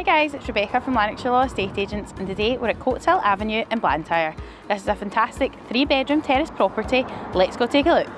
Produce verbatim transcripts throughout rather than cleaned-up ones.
guys, it's Rebecca from Lanarkshire Law Estate Agents, and today we're at Coatshill Avenue in Blantyre. This is a fantastic three bedroom terrace property. Let's go take a look.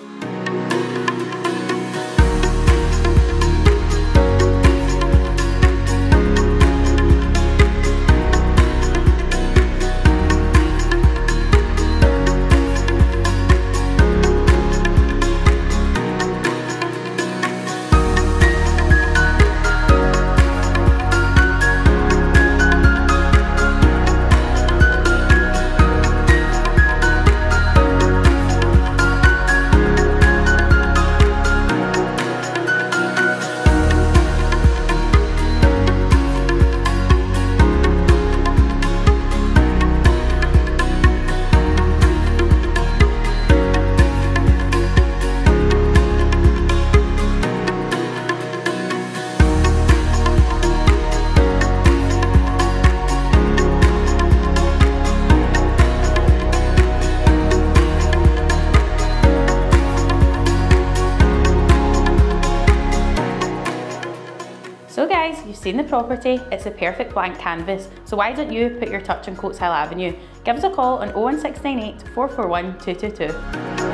So guys, you've seen the property, it's a perfect blank canvas, so why don't you put your touch on Coatshill Avenue? Give us a call on oh one six nine eight, four four one, two two two.